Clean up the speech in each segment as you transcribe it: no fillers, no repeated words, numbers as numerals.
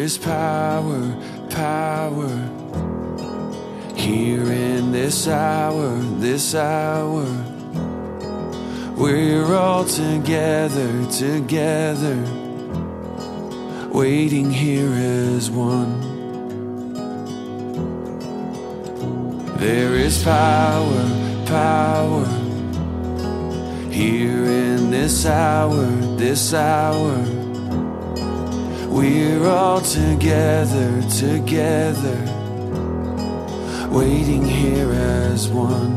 is power, power here in this hour, this hour. We're all together, together, waiting here as one. There is power, power here in this hour, this hour. We're all together, together, waiting here as one.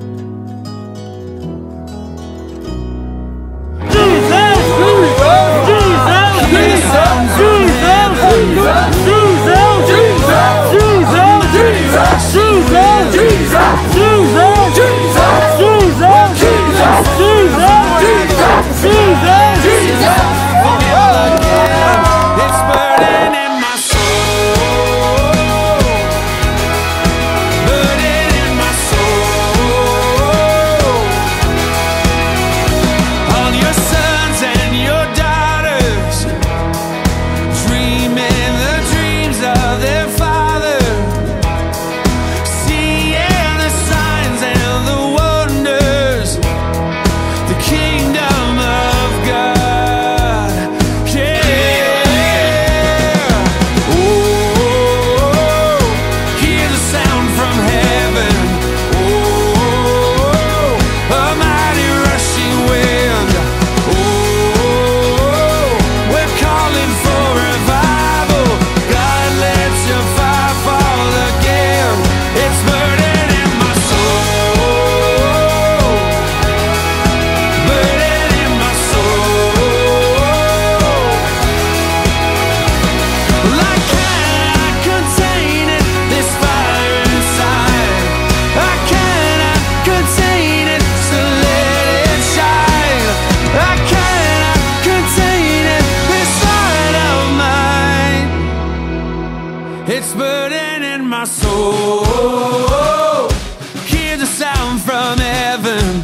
It's burning in my soul. Hear the sound from heaven.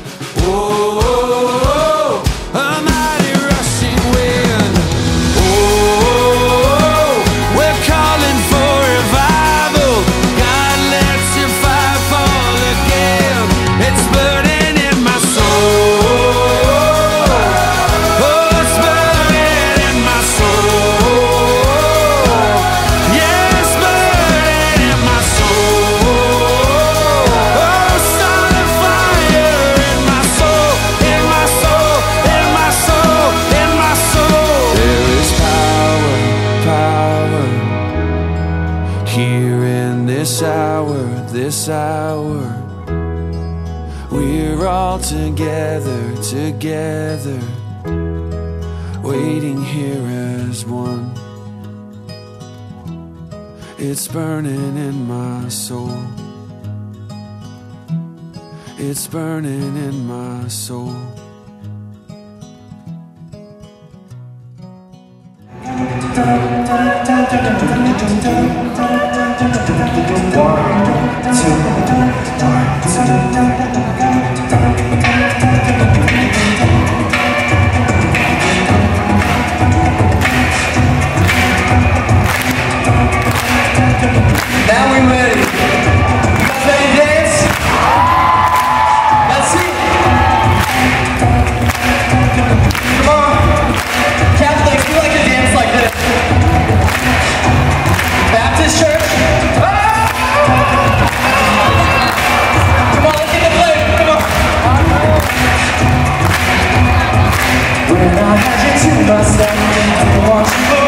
Oh, a mighty rushing wind. Oh, we're calling for revival. God lets you fire fall again. It's burning in my soul. Oh, it's burning in my soul. Yeah. Here in this hour, this hour, we're all together, together, waiting here as one. It's burning in my soul. It's burning in my soul. Now we ready. Ready to dance? Let's see. Come on. Catholics, we like to dance like this. Baptist church? Come on, let's get the flavor. Come on. When I had you to myself, I want you.